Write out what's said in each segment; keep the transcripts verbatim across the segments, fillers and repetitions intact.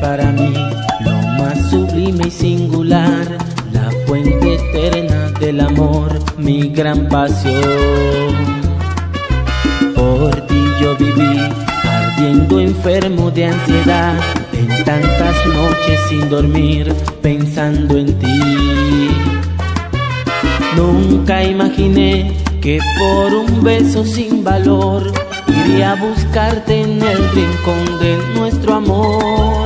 para mí lo más sublime y singular, la fuente eterna del amor, mi gran pasión. Por ti yo viví, ardiendo enfermo de ansiedad, en tantas noches sin dormir, pensando en ti. Nunca imaginé que por un beso sin valor iría a buscarte en el rincón de nuestro amor.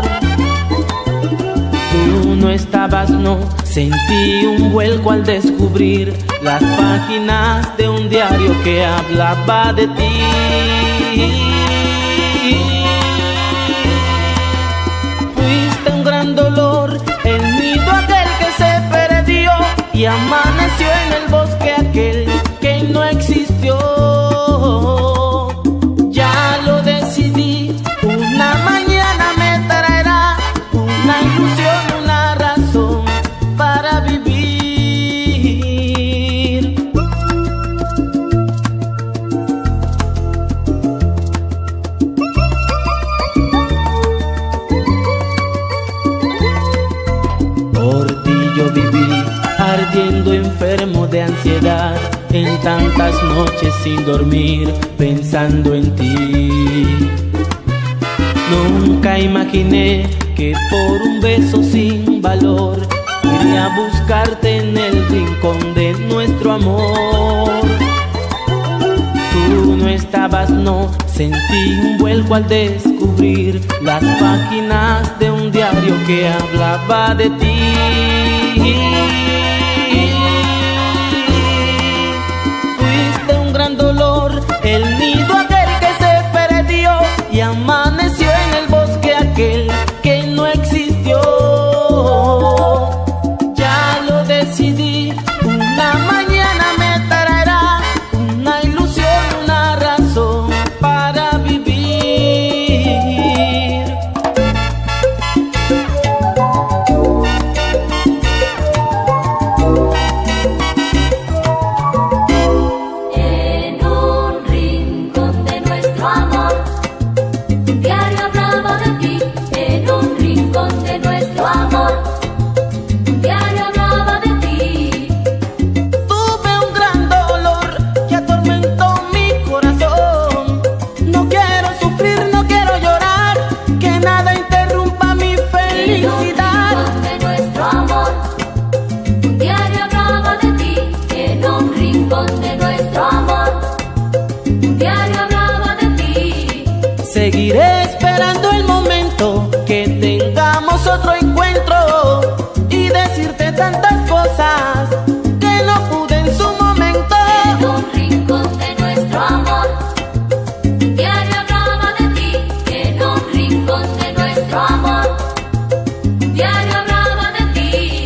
Tú no estabas, no, sentí un vuelco al descubrir las páginas de un diario que hablaba de ti. Fuiste un gran dolor, el nido aquel que se perdió y amaneció en el bosque aquel que no existió. Ya lo decidí, una mañana me traerá una ilusión, una razón para vivir. Por ti yo viví, ardiendo enfermo de ansiedad, en tantas noches sin dormir, pensando en ti. Nunca imaginé que por un beso sin valor iría a buscarte en el rincón de nuestro amor. Tú no estabas, no, sentí un vuelco al descubrir las páginas de un diario que hablaba de ti. Fuiste un gran dolor, el nido aquel que se perdió y amaneció en el bosque aquel que no existió. Ya lo decidí, una mañana me traerá una ilusión, una razón para vivir. Seguiré esperando el momento que tengamos otro encuentro y decirte tantas cosas que no pude en su momento. En un rincón de nuestro amor, diario hablaba de ti. En un rincón de nuestro amor, diario hablaba de ti.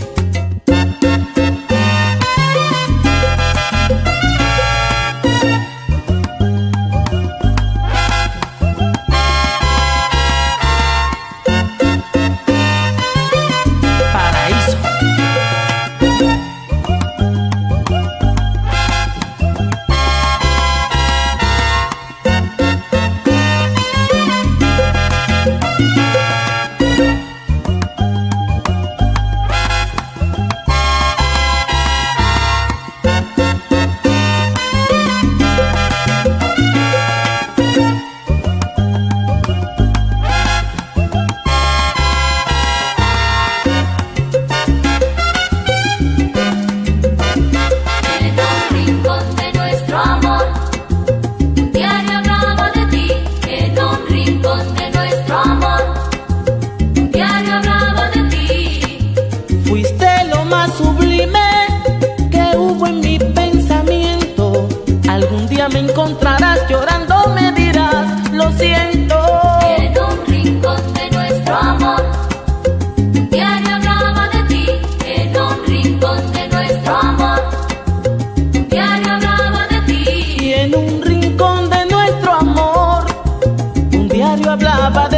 Me encontrarás llorando, me dirás lo siento. En un rincón de nuestro amor, diario hablaba de ti. En un rincón de nuestro amor, diario hablaba de ti. Y en un rincón de nuestro amor, un diario hablaba de